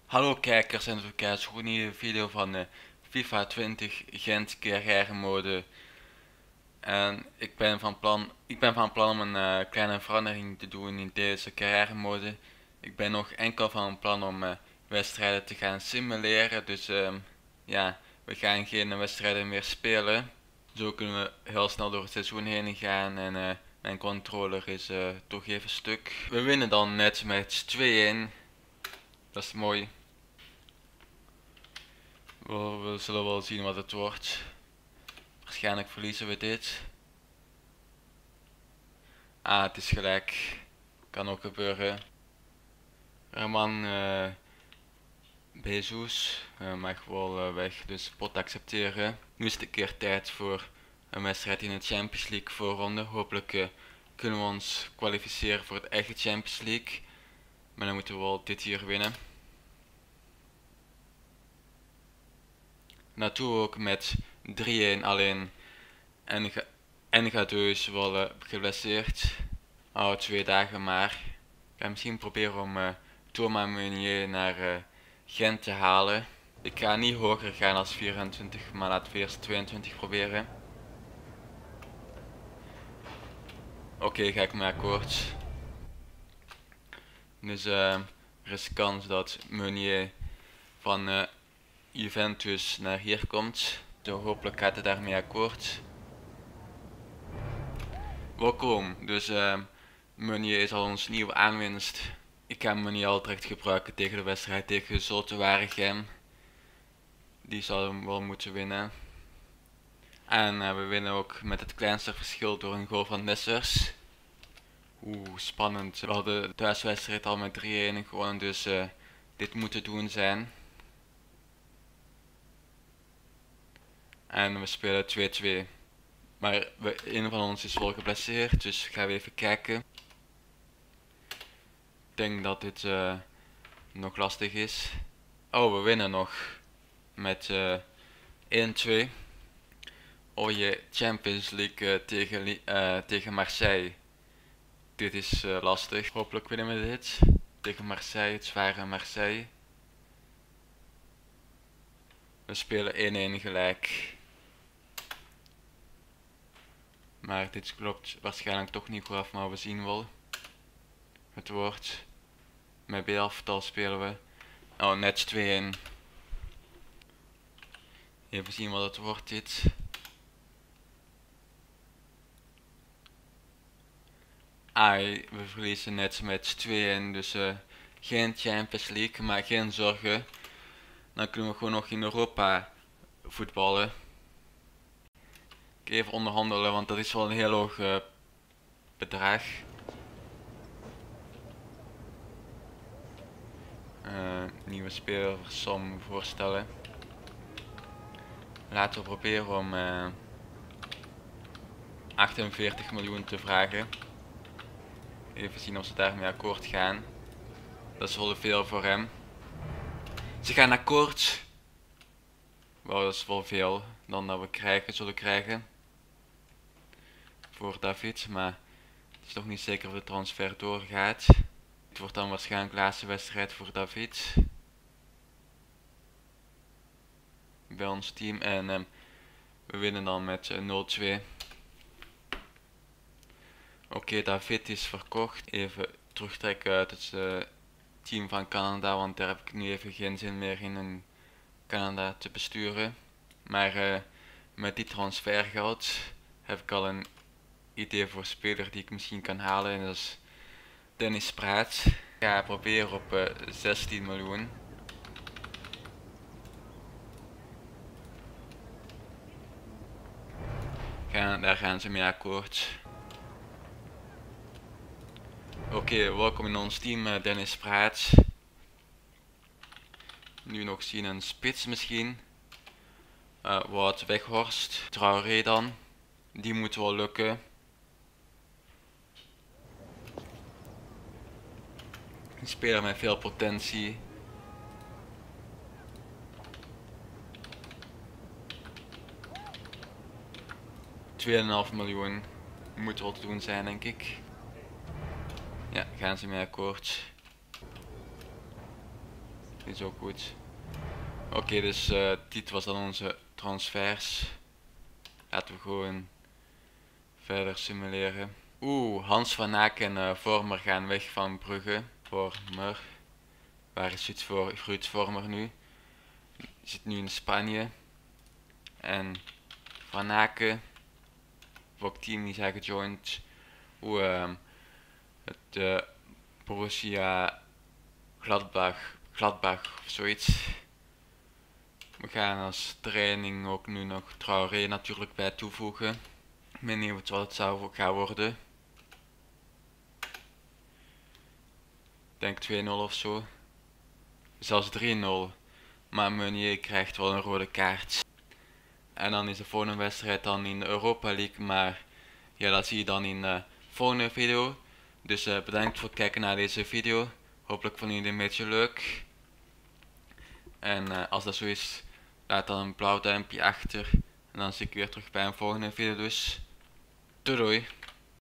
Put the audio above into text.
Hallo kijkers en kijkers, voor een nieuwe video van FIFA 20 Gent carrière mode. En ik ben van plan om een kleine verandering te doen in deze carrière mode. Ik ben nog enkel van plan om wedstrijden te gaan simuleren, dus ja, we gaan geen wedstrijden meer spelen. Zo kunnen we heel snel door het seizoen heen gaan en mijn controller is toch even stuk. We winnen dan net met 2-1, dat is mooi. We zullen wel zien wat het wordt. Waarschijnlijk verliezen we dit. Het is gelijk. Kan ook gebeuren. Herman Bezos mag wel weg, dus pot accepteren. Nu is het een keer tijd voor een wedstrijd in de Champions League voorronde. Hopelijk kunnen we ons kwalificeren voor het echte Champions League. Maar dan moeten we wel dit hier winnen. Naartoe ook met 3-1 alleen. En gaat dus wel geblesseerd. 2 dagen maar. Ik ga misschien proberen om Thomas Meunier naar Gent te halen. Ik ga niet hoger gaan als 24, maar laten we eerst 22 proberen. Oké, ga ik mee akkoord. Dus er is kans dat Meunier van Juventus naar hier komt. Zo hopelijk gaat hij daarmee akkoord. Welkom, dus Meunier is al ons nieuwe aanwinst. Ik ga Meunier al direct gebruiken tegen de wedstrijd tegen Zulte Waregem. Die zal hem wel moeten winnen. En we winnen ook met het kleinste verschil door een goal van Nessers. Spannend. We hadden de thuiswedstrijd al met 3-1 gewonnen, dus dit moet te doen zijn. En we spelen 2-2. Maar een van ons is wel geblesseerd, dus gaan we even kijken. Ik denk dat dit nog lastig is. We winnen nog met 1-2. Je Champions League tegen Marseille. Dit is lastig. Hopelijk winnen we dit. Tegen Marseille, het zware Marseille. We spelen 1-1 gelijk. Maar dit klopt waarschijnlijk toch niet goed af, maar we zien wel. Het wordt. Met B-elftal spelen we. Net 2-1. Even zien wat het wordt dit. We verliezen net met 2-1, dus geen Champions League, maar geen zorgen. Dan kunnen we gewoon nog in Europa voetballen. Even onderhandelen, want dat is wel een heel hoog bedrag. Nieuwe spelersom voorstellen. Laten we proberen om 48 miljoen te vragen. Even zien of ze daarmee akkoord gaan. Dat is wel veel voor hem. Ze gaan akkoord. Wow, dat is wel veel dan dat we zullen krijgen. Voor David, maar het is nog niet zeker of de transfer doorgaat. Het wordt dan waarschijnlijk de laatste wedstrijd voor David. Bij ons team en we winnen dan met 0-2. Oké, David is verkocht. Even terugtrekken uit het team van Canada, want daar heb ik nu even geen zin meer in Canada te besturen. Maar met die transfergeld heb ik al een idee voor speler die ik misschien kan halen, en dat is Dennis Praat. Ik ga proberen op 16 miljoen. Daar gaan ze mee akkoord. Oké, welkom in ons team, Dennis Praat. Nu nog zien een spits misschien. Wout Weghorst, Traoré dan. Die moet wel lukken. Een speler met veel potentie. $2,5 miljoen. Moet wel te doen zijn, denk ik. Ja, gaan ze mee akkoord. Is ook goed. Oké, dus dit was dan onze transfers. Laten we gewoon verder simuleren. Hans van Aken en Vormer gaan weg van Brugge. Vormer. Waar is Fruits Vormer nu? Zit nu in Spanje. En Van Aken. Welk team die zijn gejoind? Het Borussia Gladbach of zoiets. We gaan als training ook nu nog Traoré natuurlijk bij toevoegen. Ik weet niet wat het zou gaan worden. Ik denk 2-0 of zo. Zelfs 3-0. Maar Meunier krijgt wel een rode kaart. En dan is de volgende wedstrijd dan in de Europa League. Maar ja, dat zie je dan in de volgende video. Dus bedankt voor het kijken naar deze video. Hopelijk vonden jullie het een beetje leuk. En als dat zo is, laat dan een blauw duimpje achter. En dan zie ik weer terug bij een volgende video dus. Doei doei.